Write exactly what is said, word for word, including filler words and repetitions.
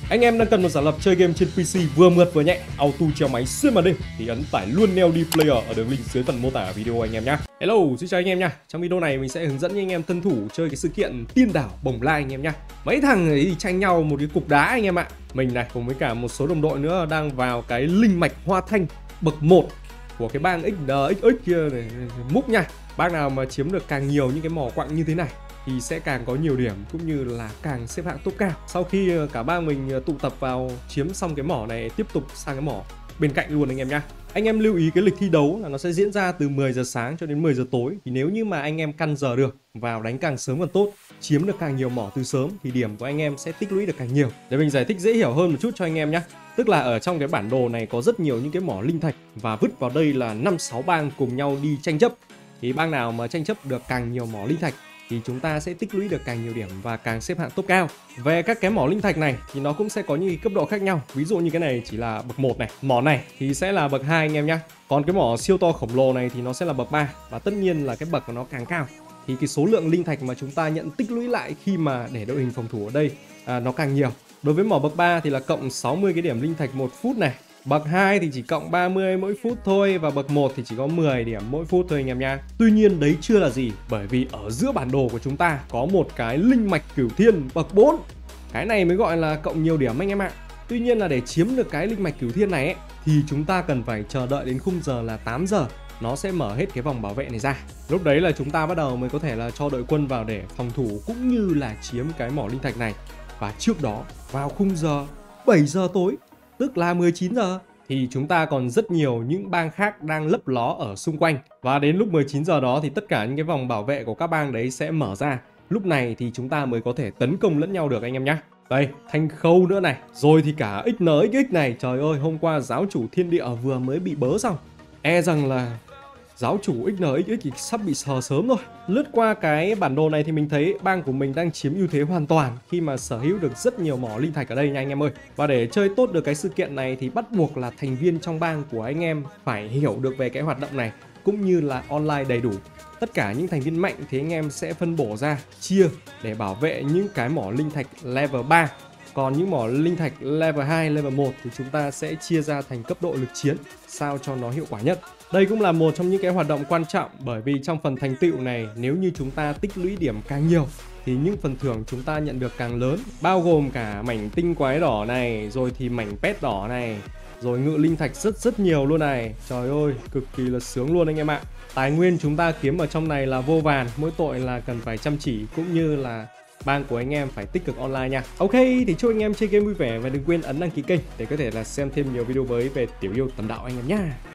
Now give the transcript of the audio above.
Anh em đang cần một giả lập chơi game trên pê xê vừa mượt vừa nhẹ, auto treo máy xuyên màn đêm thì ấn tải luôn Neo D Player ở đường link dưới phần mô tả video anh em nhé. Hello, xin chào anh em nha. Trong video này mình sẽ hướng dẫn anh em tân thủ chơi cái sự kiện Tiên Đảo Bồng Lai anh em nhé. Mấy thằng ấy thì tranh nhau một cái cục đá anh em ạ. Mình này cùng với cả một số đồng đội nữa đang vào cái linh mạch hoa thanh bậc một của cái bang ích đê ích ích kia này, múc nha. Bang nào mà chiếm được càng nhiều những cái mỏ quặng như thế này thì sẽ càng có nhiều điểm cũng như là càng xếp hạng top cao. Sau khi cả bang mình tụ tập vào chiếm xong cái mỏ này, tiếp tục sang cái mỏ bên cạnh luôn anh em nhá. Anh em lưu ý cái lịch thi đấu là nó sẽ diễn ra từ mười giờ sáng cho đến mười giờ tối. Thì nếu như mà anh em căn giờ được vào đánh càng sớm càng tốt, chiếm được càng nhiều mỏ từ sớm thì điểm của anh em sẽ tích lũy được càng nhiều. Để mình giải thích dễ hiểu hơn một chút cho anh em nhé. Tức là ở trong cái bản đồ này có rất nhiều những cái mỏ linh thạch và vứt vào đây là năm sáu bang cùng nhau đi tranh chấp. Thì bang nào mà tranh chấp được càng nhiều mỏ linh thạch thì chúng ta sẽ tích lũy được càng nhiều điểm và càng xếp hạng top cao. Về các cái mỏ linh thạch này thì nó cũng sẽ có những cấp độ khác nhau. Ví dụ như cái này chỉ là bậc một này, mỏ này thì sẽ là bậc hai anh em nhá. Còn cái mỏ siêu to khổng lồ này thì nó sẽ là bậc ba. Và tất nhiên là cái bậc của nó càng cao thì cái số lượng linh thạch mà chúng ta nhận tích lũy lại khi mà để đội hình phòng thủ ở đây à, nó càng nhiều. Đối với mỏ bậc ba thì là cộng sáu mươi cái điểm linh thạch một phút này. Bậc hai thì chỉ cộng ba mươi mỗi phút thôi. Và bậc một thì chỉ có mười điểm mỗi phút thôi anh em nha. Tuy nhiên đấy chưa là gì, bởi vì ở giữa bản đồ của chúng ta có một cái linh mạch cửu thiên bậc bốn. Cái này mới gọi là cộng nhiều điểm anh em ạ. Tuy nhiên là để chiếm được cái linh mạch cửu thiên này ấy, thì chúng ta cần phải chờ đợi đến khung giờ là tám giờ. Nó sẽ mở hết cái vòng bảo vệ này ra. Lúc đấy là chúng ta bắt đầu mới có thể là cho đội quân vào để phòng thủ cũng như là chiếm cái mỏ linh thạch này. Và trước đó vào khung giờ bảy giờ tối, tức là mười chín giờ, thì chúng ta còn rất nhiều những bang khác đang lấp ló ở xung quanh. Và đến lúc mười chín giờ đó thì tất cả những cái vòng bảo vệ của các bang đấy sẽ mở ra. Lúc này thì chúng ta mới có thể tấn công lẫn nhau được anh em nhé. Đây, Thanh Khâu nữa này. Rồi thì cả ích en ích ích này. Trời ơi, hôm qua giáo chủ thiên địa vừa mới bị bớ xong. E rằng là giáo chủ ích en ích ích thì sắp bị sờ sớm rồi. Lướt qua cái bản đồ này thì mình thấy bang của mình đang chiếm ưu thế hoàn toàn khi mà sở hữu được rất nhiều mỏ linh thạch ở đây nha anh em ơi. Và để chơi tốt được cái sự kiện này thì bắt buộc là thành viên trong bang của anh em phải hiểu được về cái hoạt động này cũng như là online đầy đủ. Tất cả những thành viên mạnh thì anh em sẽ phân bổ ra, chia để bảo vệ những cái mỏ linh thạch level ba. Còn những mỏ linh thạch level hai, level một thì chúng ta sẽ chia ra thành cấp độ lực chiến sao cho nó hiệu quả nhất. Đây cũng là một trong những cái hoạt động quan trọng, bởi vì trong phần thành tựu này nếu như chúng ta tích lũy điểm càng nhiều thì những phần thưởng chúng ta nhận được càng lớn, bao gồm cả mảnh tinh quái đỏ này, rồi thì mảnh pet đỏ này, rồi ngự linh thạch rất rất nhiều luôn này. Trời ơi, cực kỳ là sướng luôn anh em ạ. Tài nguyên chúng ta kiếm ở trong này là vô vàn, mỗi tội là cần phải chăm chỉ cũng như là bang của anh em phải tích cực online nha. Ok, thì chúc anh em chơi game vui vẻ và đừng quên ấn đăng ký kênh để có thể là xem thêm nhiều video mới về Tiểu Yêu Tầm Đạo anh em nhá.